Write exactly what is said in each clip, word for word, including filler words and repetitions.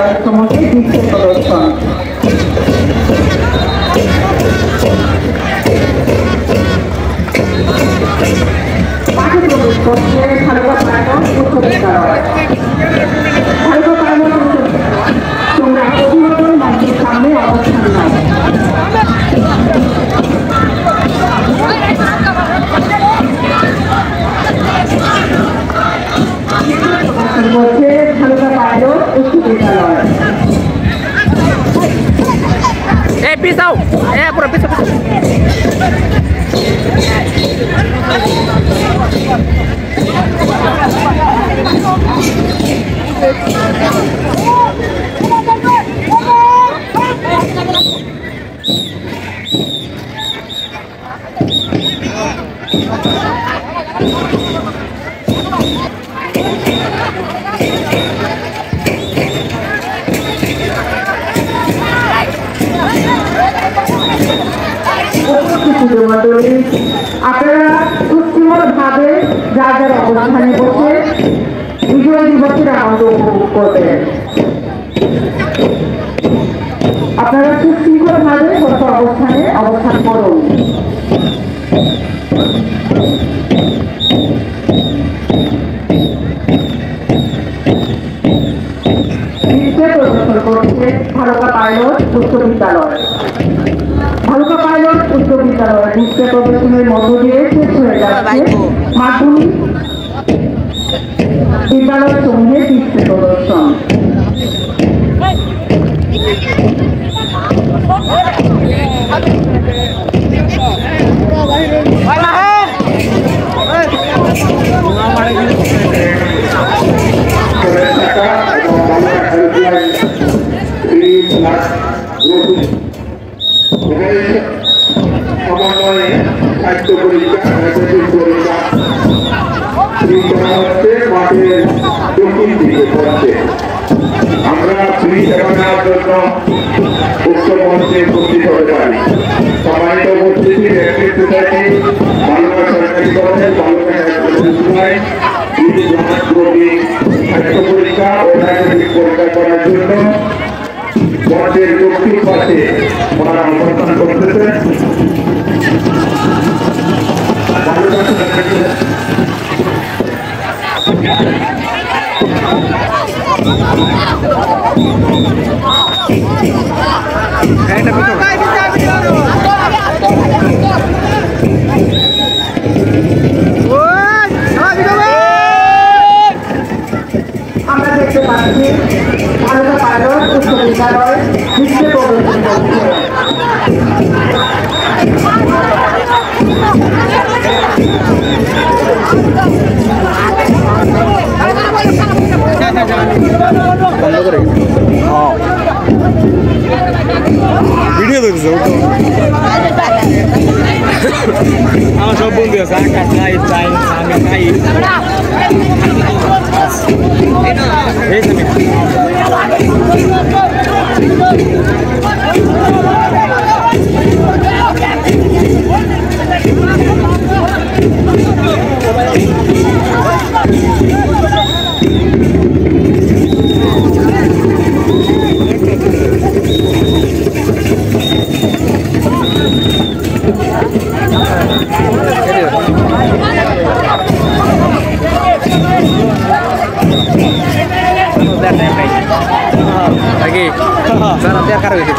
বিদ্যালয়ের সম্মুখে দৃশ্য প্রদর্শন। মাঠে প্রবেশ করছে ভালুকা পাইলট উচ্চ বিদ্যালয়। ভালুকা পাইলট উচ্চ বিদ্যালয় তোমরা অভিভাবক মঞ্চের সামনে অবস্থান নাও। মধ্যে ভালুকা পাইলট উচ্চ বিদ্যালয়। Eh pisau, eh pura pisau pisau. আপনারা সুস্থির ভাবে যার যার অবস্থানে বসে বিজয় দিবসের আনন্দ উপভোগ করবেন। আপনারা সুস্থির ভাবে বসে অবস্থানে অবস্থান করুন। প্রদর্শন করছে ভালুকা পাইলট উচ্চ বিদ্যালয়। ভালুকা পাইলট উচ্চ বিদ্যালয় নৃত্য প্রদর্শনের মধ্য দিয়ে শেষ হয়ে যাচ্ছে মাধ্যমিক বিদ্যালয় সমূহের নৃত্য প্রদর্শন। সমন্বয়ে খাদ্য পরীক্ষা মেধাবী পরীক্ষা হচ্ছে মাঠের দক্ষিণ দিকে পড়ছে। আমরা ফ্রি সেবা নেওয়ার জন্য উচ্চ মঞ্চে উপস্থিত হতে পারি। সম্মানিত উপস্থিতি ব্যক্তির সোসাইটি বালুকা সরকারি কলেজ বালুকা হাইস্কুল খাদ্য পরীক্ষা ও মেধাবী পরীক্ষা করার জন্য মঞ্চের দক্ষিণ পাশে ওনারা অবস্থান করতেছে। আমরা দেখতে পাচ্ছি ভালুকা পাইলট উচ্চ বিদ্যালয় নৃত্য প্রদর্শন করছে। ভিডিও দেখছো আমার সব বন্ধু আছে আকাশ নাই চাই আমি নাই এই তুমি lagi sana biar karo gitu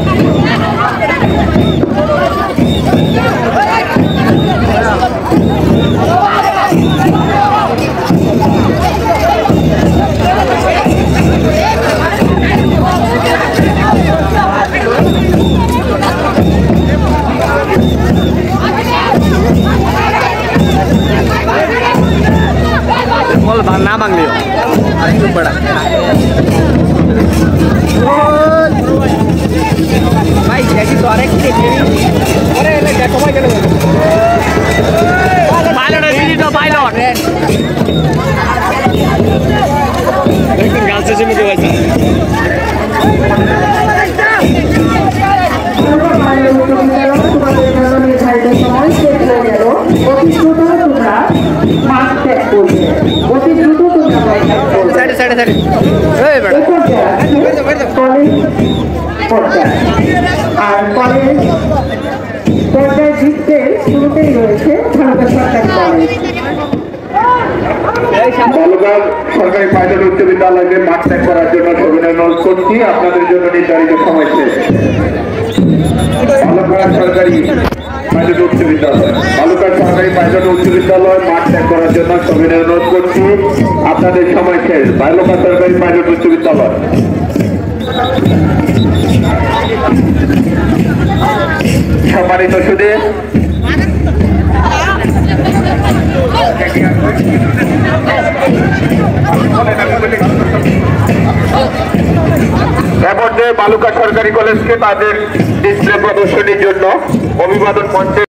Mall bang na bang liyo itu bada भाई जैसी तो अरे अरे क्या कमाई कर पायलट है जी तो पायलट लेकिन गांव से मुझे वैसा साइड साइड साइड ए बेटा পর্যায়। আর কলেজ পর্যায় বৃত্তের শুরুতেই রয়েছে ভারত সরকারি কলেজ। বালুঘাট সরকারি পাইলট উচ্চ বিদ্যালয়কে মাঠ ত্যাগ করার জন্য সবিনয় অনুরোধ করছি। আপনাদের জন্য নির্ধারিত সময় শেষ। বালুঘাট সরকারি পাইলট উচ্চ বিদ্যালয় বালুঘাট সরকারি পাইলট উচ্চ বিদ্যালয় মাঠ ত্যাগ করার জন্য সবিনয় অনুরোধ করছি। আপনাদের সময় শেষ। বালুঘাট সরকারি পাইলট উচ্চ বিদ্যালয়। সম্মানিত সুধী, এরপর বালুঘাট সরকারি কলেজকে তাদের ডিসপ্লে প্রদর্শনীর জন্য অভিবাদন মঞ্চে